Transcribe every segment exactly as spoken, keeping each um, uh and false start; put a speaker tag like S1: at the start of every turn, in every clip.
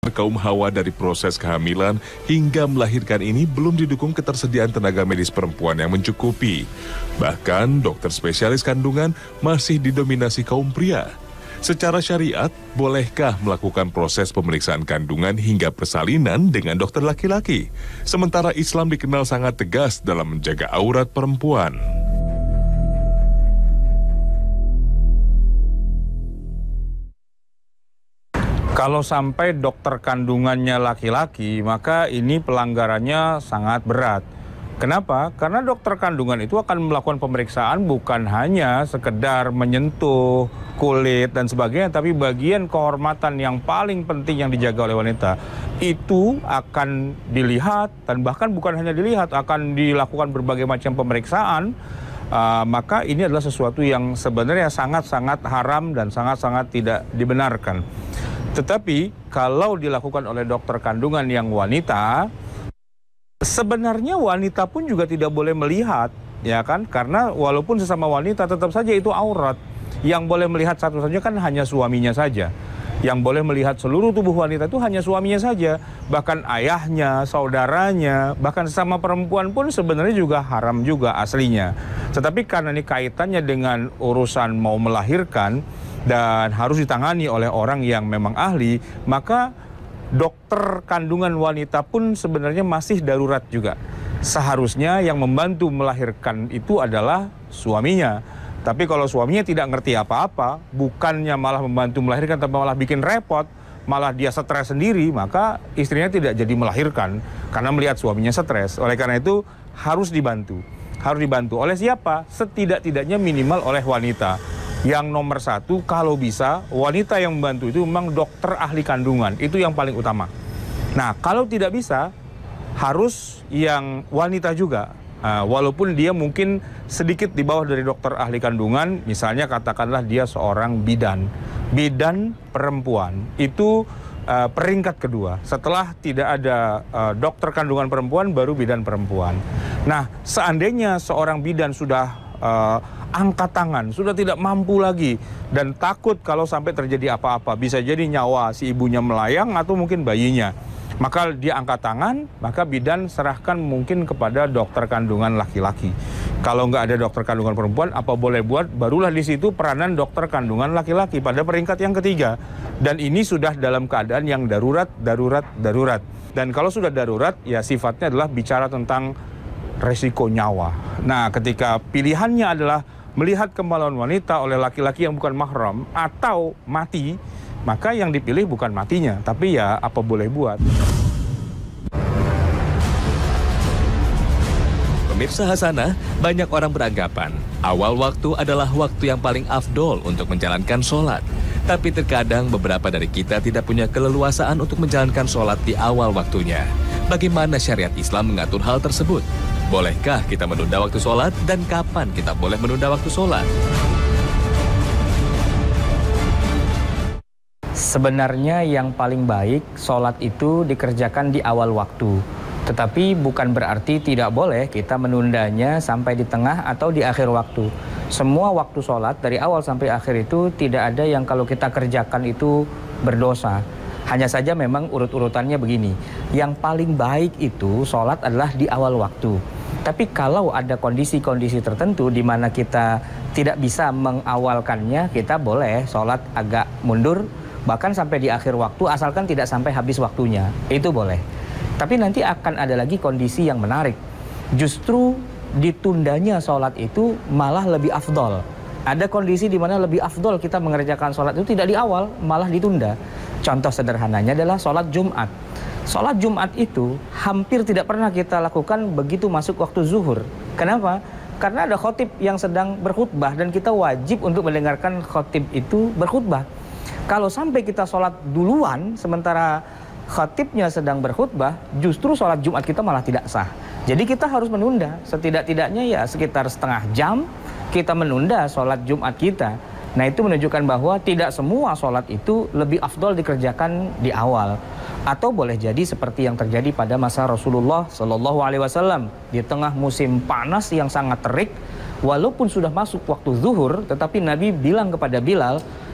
S1: Kaum hawa dari proses kehamilan hingga melahirkan ini belum didukung ketersediaan tenaga medis perempuan yang mencukupi. Bahkan dokter spesialis kandungan masih didominasi kaum pria. Secara syariat, bolehkah melakukan proses pemeriksaan kandungan hingga persalinan dengan dokter laki-laki? Sementara Islam dikenal sangat tegas dalam menjaga aurat perempuan.
S2: Kalau sampai dokter kandungannya laki-laki, maka ini pelanggarannya sangat berat. Kenapa? Karena dokter kandungan itu akan melakukan pemeriksaan bukan hanya sekedar menyentuh kulit dan sebagainya, tapi bagian kehormatan yang paling penting yang dijaga oleh wanita itu akan dilihat, dan bahkan bukan hanya dilihat, akan dilakukan berbagai macam pemeriksaan. Uh, maka ini adalah sesuatu yang sebenarnya sangat-sangat haram dan sangat-sangat tidak dibenarkan. Tetapi kalau dilakukan oleh dokter kandungan yang wanita, sebenarnya wanita pun juga tidak boleh melihat, ya kan? Karena walaupun sesama wanita tetap saja itu aurat. Yang boleh melihat satu saja kan hanya suaminya saja. Yang boleh melihat seluruh tubuh wanita itu hanya suaminya saja. Bahkan ayahnya, saudaranya, bahkan sesama perempuan pun sebenarnya juga haram juga aslinya. Tetapi karena ini kaitannya dengan urusan mau melahirkan dan harus ditangani oleh orang yang memang ahli, maka dokter kandungan wanita pun sebenarnya masih darurat juga. Seharusnya yang membantu melahirkan itu adalah suaminya. Tapi kalau suaminya tidak ngerti apa-apa, bukannya malah membantu melahirkan, tapi malah bikin repot, malah dia stres sendiri, maka istrinya tidak jadi melahirkan karena melihat suaminya stres. Oleh karena itu harus dibantu. Harus dibantu oleh siapa? Setidak-tidaknya minimal oleh wanita. Yang nomor satu, kalau bisa, wanita yang membantu itu memang dokter ahli kandungan. Itu yang paling utama. Nah, kalau tidak bisa, harus yang wanita juga. Uh, walaupun dia mungkin sedikit di bawah dari dokter ahli kandungan, misalnya katakanlah dia seorang bidan. Bidan perempuan, itu uh, peringkat kedua. Setelah tidak ada uh, dokter kandungan perempuan, baru bidan perempuan. Nah, seandainya seorang bidan sudah uh, angkat tangan, sudah tidak mampu lagi dan takut kalau sampai terjadi apa-apa, bisa jadi nyawa si ibunya melayang atau mungkin bayinya, maka dia angkat tangan, maka bidan serahkan mungkin kepada dokter kandungan laki-laki. Kalau nggak ada dokter kandungan perempuan, apa boleh buat, barulah di situ peranan dokter kandungan laki-laki pada peringkat yang ketiga. Dan ini sudah dalam keadaan yang darurat, darurat, darurat. Dan kalau sudah darurat, ya sifatnya adalah bicara tentang resiko nyawa. Nah, ketika pilihannya adalah melihat kemaluan wanita oleh laki-laki yang bukan mahram atau mati, maka yang dipilih bukan matinya, tapi ya apa boleh buat.
S3: Pemirsa Hasanah, banyak orang beranggapan awal waktu adalah waktu yang paling afdol untuk menjalankan sholat. Tapi terkadang beberapa dari kita tidak punya keleluasaan untuk menjalankan sholat di awal waktunya. Bagaimana syariat Islam mengatur hal tersebut? Bolehkah kita menunda waktu sholat dan kapan kita boleh menunda waktu sholat?
S4: Sebenarnya yang paling baik sholat itu dikerjakan di awal waktu. Tetapi bukan berarti tidak boleh kita menundanya sampai di tengah atau di akhir waktu. Semua waktu sholat dari awal sampai akhir itu tidak ada yang kalau kita kerjakan itu berdosa. Hanya saja memang urut-urutannya begini. Yang paling baik itu sholat adalah di awal waktu. Tapi kalau ada kondisi-kondisi tertentu di mana kita tidak bisa mengawalkannya, kita boleh sholat agak mundur, bahkan sampai di akhir waktu, asalkan tidak sampai habis waktunya. Itu boleh. Tapi nanti akan ada lagi kondisi yang menarik. Justru ditundanya sholat itu malah lebih afdol. Ada kondisi di mana lebih afdol kita mengerjakan sholat itu tidak di awal, malah ditunda. Contoh sederhananya adalah sholat Jumat. Sholat Jumat itu hampir tidak pernah kita lakukan begitu masuk waktu zuhur. Kenapa? Karena ada khotib yang sedang berkhutbah dan kita wajib untuk mendengarkan khotib itu berkhutbah. Kalau sampai kita sholat duluan sementara khatibnya sedang berkhutbah, justru sholat Jumat kita malah tidak sah. Jadi kita harus menunda, setidak-tidaknya ya sekitar setengah jam kita menunda sholat Jumat kita. Nah, itu menunjukkan bahwa tidak semua sholat itu lebih afdol dikerjakan di awal. Atau boleh jadi seperti yang terjadi pada masa Rasulullah Shallallahu Alaihi Wasallam di tengah musim panas yang sangat terik, walaupun sudah masuk waktu zuhur, tetapi Nabi bilang kepada Bilal,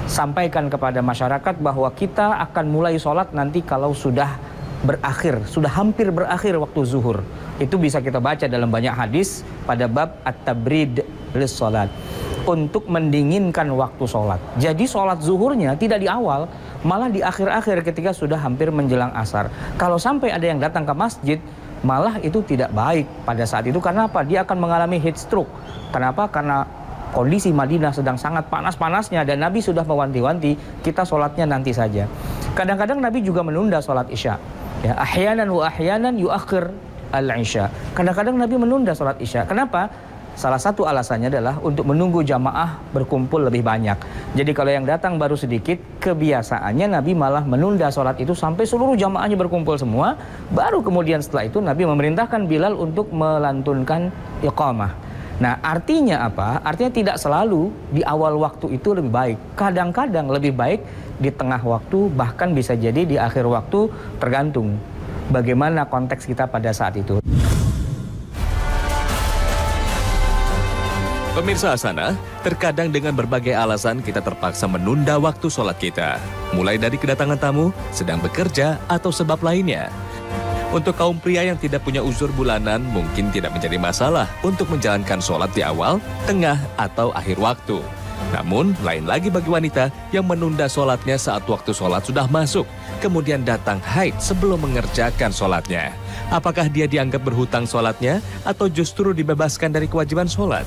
S4: sampaikan kepada masyarakat bahwa kita akan mulai sholat nanti kalau sudah berakhir, sudah hampir berakhir waktu zuhur. Itu bisa kita baca dalam banyak hadis pada bab at-tabrid lis sholat, untuk mendinginkan waktu sholat. Jadi sholat zuhurnya tidak di awal, malah di akhir-akhir ketika sudah hampir menjelang asar. Kalau sampai ada yang datang ke masjid, malah itu tidak baik pada saat itu. Karena apa? Dia akan mengalami heat stroke. Kenapa? Karena kondisi Madinah sedang sangat panas-panasnya dan Nabi sudah mewanti-wanti kita sholatnya nanti saja. Kadang-kadang Nabi juga menunda sholat isya. Ya, ahyanan wa ahyanan yuakhir al-isya. Kadang-kadang Nabi menunda sholat isya. Kenapa? Salah satu alasannya adalah untuk menunggu jamaah berkumpul lebih banyak. Jadi kalau yang datang baru sedikit, kebiasaannya Nabi malah menunda sholat itu sampai seluruh jamaahnya berkumpul semua. Baru kemudian setelah itu Nabi memerintahkan Bilal untuk melantunkan iqamah. Nah, artinya apa? Artinya tidak selalu di awal waktu itu lebih baik. Kadang-kadang lebih baik di tengah waktu, bahkan bisa jadi di akhir waktu, tergantung bagaimana konteks kita pada saat itu.
S3: Pemirsa Hasanah, terkadang dengan berbagai alasan kita terpaksa menunda waktu sholat kita. Mulai dari kedatangan tamu, sedang bekerja, atau sebab lainnya. Untuk kaum pria yang tidak punya uzur bulanan, mungkin tidak menjadi masalah untuk menjalankan sholat di awal, tengah, atau akhir waktu. Namun, lain lagi bagi wanita yang menunda sholatnya saat waktu sholat sudah masuk, kemudian datang haid sebelum mengerjakan sholatnya. Apakah dia dianggap berhutang sholatnya, atau justru dibebaskan dari kewajiban sholat?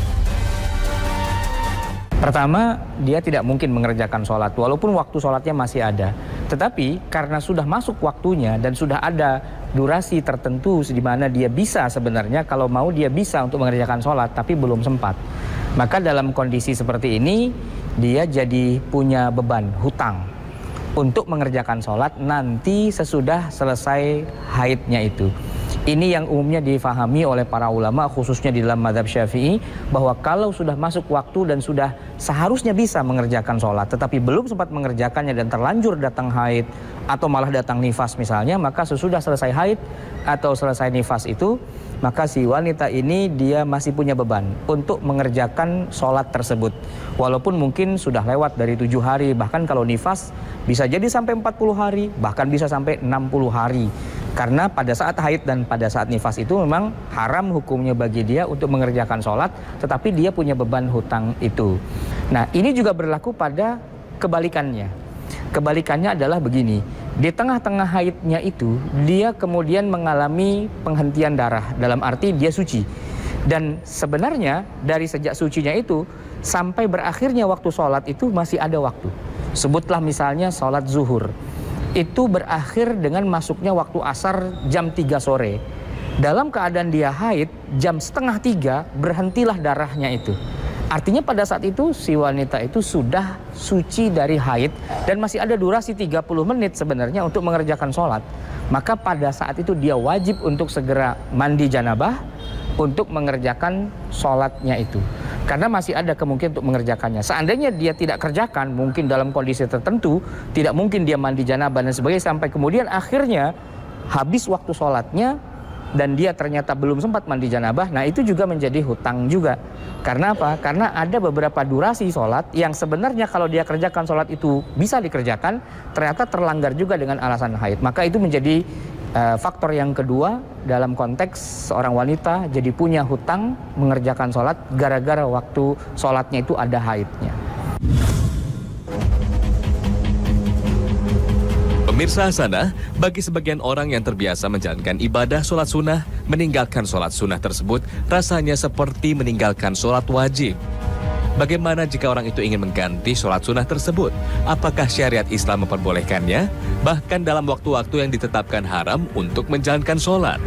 S4: Pertama, dia tidak mungkin mengerjakan sholat walaupun waktu sholatnya masih ada. Tetapi karena sudah masuk waktunya dan sudah ada durasi tertentu di mana dia bisa sebenarnya, kalau mau dia bisa untuk mengerjakan sholat tapi belum sempat. Maka dalam kondisi seperti ini dia jadi punya beban hutang untuk mengerjakan sholat nanti sesudah selesai haidnya itu. Ini yang umumnya difahami oleh para ulama, khususnya di dalam mazhab Syafi'i, bahwa kalau sudah masuk waktu dan sudah seharusnya bisa mengerjakan sholat, tetapi belum sempat mengerjakannya dan terlanjur datang haid, atau malah datang nifas misalnya, maka sesudah selesai haid atau selesai nifas itu, maka si wanita ini dia masih punya beban untuk mengerjakan sholat tersebut. Walaupun mungkin sudah lewat dari tujuh hari, bahkan kalau nifas bisa jadi sampai empat puluh hari, bahkan bisa sampai enam puluh hari. Karena pada saat haid dan pada saat nifas itu memang haram hukumnya bagi dia untuk mengerjakan sholat, tetapi dia punya beban hutang itu. Nah, ini juga berlaku pada kebalikannya. Kebalikannya adalah begini, di tengah-tengah haidnya itu, dia kemudian mengalami penghentian darah, dalam arti dia suci. Dan sebenarnya dari sejak sucinya itu, sampai berakhirnya waktu sholat itu masih ada waktu. Sebutlah misalnya sholat zuhur. Itu berakhir dengan masuknya waktu asar jam tiga sore. Dalam keadaan dia haid, jam setengah tiga berhentilah darahnya itu. Artinya pada saat itu si wanita itu sudah suci dari haid dan masih ada durasi tiga puluh menit sebenarnya untuk mengerjakan sholat. Maka pada saat itu dia wajib untuk segera mandi janabah untuk mengerjakan sholatnya itu. Karena masih ada kemungkinan untuk mengerjakannya. Seandainya dia tidak kerjakan, mungkin dalam kondisi tertentu, tidak mungkin dia mandi janabah dan sebagainya, sampai kemudian akhirnya habis waktu sholatnya dan dia ternyata belum sempat mandi janabah, nah itu juga menjadi hutang juga. Karena apa? Karena ada beberapa durasi sholat yang sebenarnya kalau dia kerjakan sholat itu bisa dikerjakan, ternyata terlanggar juga dengan alasan haid. Maka itu menjadi Uh, faktor yang kedua dalam konteks seorang wanita jadi punya hutang mengerjakan sholat gara-gara waktu sholatnya itu ada haidnya.
S3: Pemirsa Hasanah, bagi sebagian orang yang terbiasa menjalankan ibadah sholat sunnah, meninggalkan sholat sunnah tersebut rasanya seperti meninggalkan sholat wajib. Bagaimana jika orang itu ingin mengganti sholat sunnah tersebut? Apakah syariat Islam memperbolehkannya? Bahkan dalam waktu-waktu yang ditetapkan haram untuk menjalankan sholat.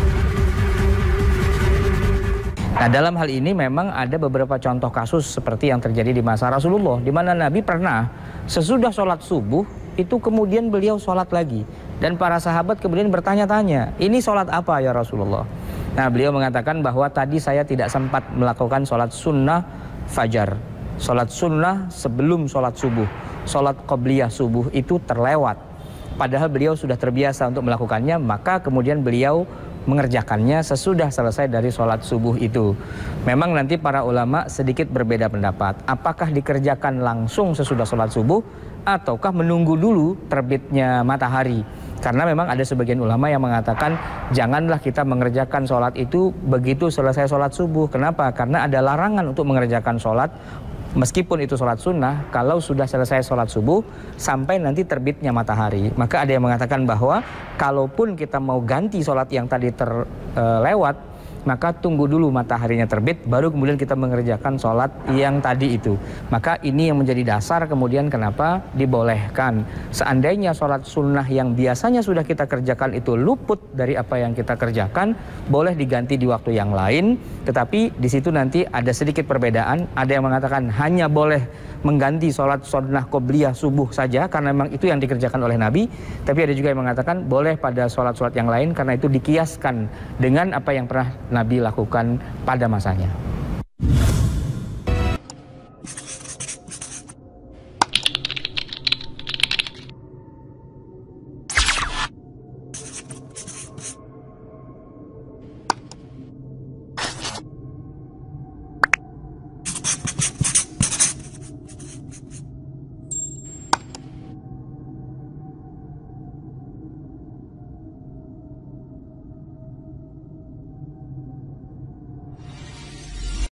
S4: Nah, dalam hal ini memang ada beberapa contoh kasus seperti yang terjadi di masa Rasulullah, di mana Nabi pernah sesudah sholat subuh itu kemudian beliau sholat lagi. Dan para sahabat kemudian bertanya-tanya, ini sholat apa ya Rasulullah? Nah, beliau mengatakan bahwa tadi saya tidak sempat melakukan sholat sunnah fajar, sholat sunnah sebelum sholat subuh, sholat qobliyah subuh itu terlewat. Padahal beliau sudah terbiasa untuk melakukannya, maka kemudian beliau mengerjakannya sesudah selesai dari sholat subuh itu. Memang nanti para ulama sedikit berbeda pendapat. Apakah dikerjakan langsung sesudah sholat subuh ataukah menunggu dulu terbitnya matahari? Karena memang ada sebagian ulama yang mengatakan janganlah kita mengerjakan sholat itu begitu selesai sholat subuh. Kenapa? Karena ada larangan untuk mengerjakan sholat meskipun itu sholat sunnah, kalau sudah selesai sholat subuh sampai nanti terbitnya matahari. Maka ada yang mengatakan bahwa kalaupun kita mau ganti sholat yang tadi terlewat, maka tunggu dulu mataharinya terbit, baru kemudian kita mengerjakan sholat yang tadi itu. Maka ini yang menjadi dasar kemudian kenapa dibolehkan. Seandainya sholat sunnah yang biasanya sudah kita kerjakan itu luput dari apa yang kita kerjakan, boleh diganti di waktu yang lain. Tetapi di situ nanti ada sedikit perbedaan. Ada yang mengatakan hanya boleh mengganti sholat sunnah qobliyah subuh saja, karena memang itu yang dikerjakan oleh Nabi. Tapi ada juga yang mengatakan boleh pada sholat-sholat yang lain, karena itu dikiaskan dengan apa yang pernah Nabi lakukan pada masanya.